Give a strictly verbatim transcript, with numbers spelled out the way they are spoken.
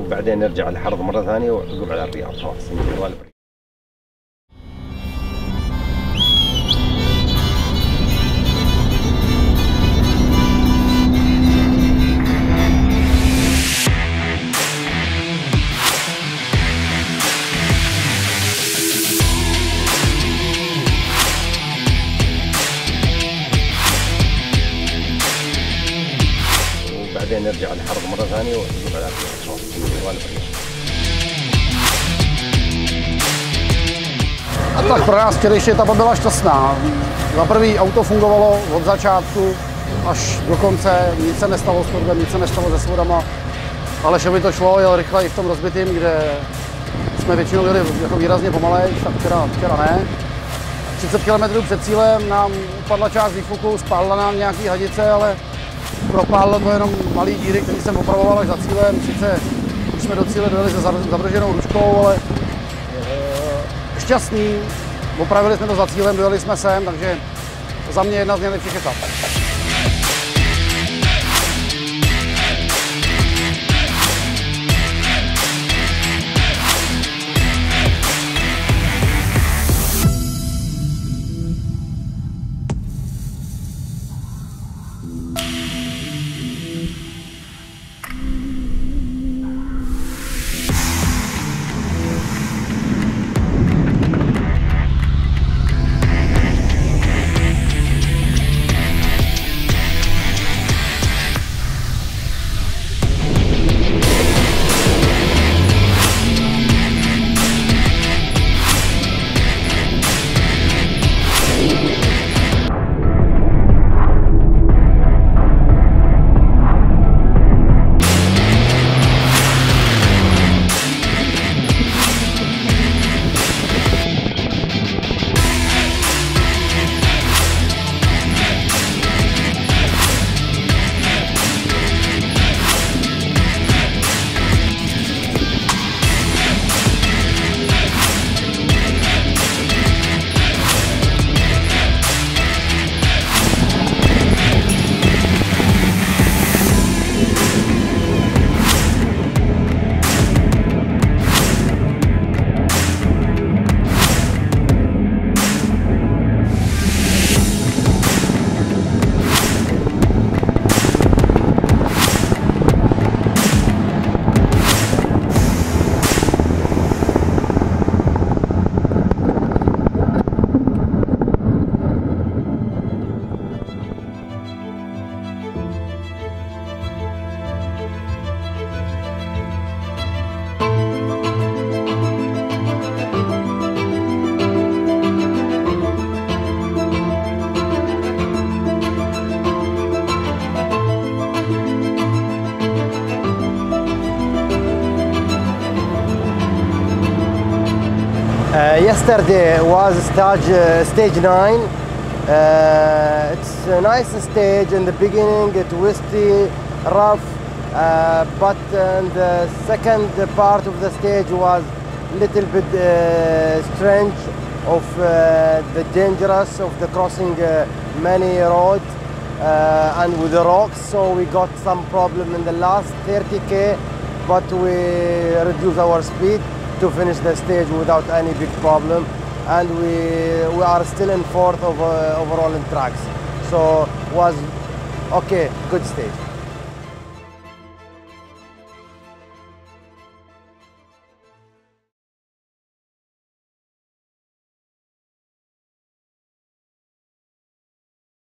وبعدين نرجع الحرض مرة ثانية وعقب على الرياض خلاص نجي غالب. بعدين نرجع الحرض مرة ثانية وعقب على الرياض خلاص نجي غالب الرياض. A tak pro nás včerejší etapa byla šťastná. Za prvý auto fungovalo od začátku až do konce, nic se nestalo s turbem, nic se nestalo se svodama. Ale že by to šlo, jel rychleji v tom rozbitým, kde jsme většinou jeli jako výrazně pomalej, tak včera, včera ne. třicet kilometrů před cílem nám upadla část výfuku, spálila nám nějaký hadice, ale propálilo to jenom malý díry, který jsem opravoval až za cílem. Sice už jsme do cíle dojeli se zavrženou ručkou, ale šťastný, opravili jsme to za cílem, dojeli jsme sem, takže za mě jedna z nejlepších etap. Uh, yesterday was stage, uh, stage nine. Uh, it's a nice stage. In the beginning, it twisty, rough, uh, but in the second part of the stage was a little bit uh, strange of uh, the dangerous of the crossing uh, many roads uh, and with the rocks. So we got some problem in the last thirty K, but we reduced our speed to finish the stage without any big problem, and we we are still in fourth of, uh, overall in tracks. So was okay, good stage.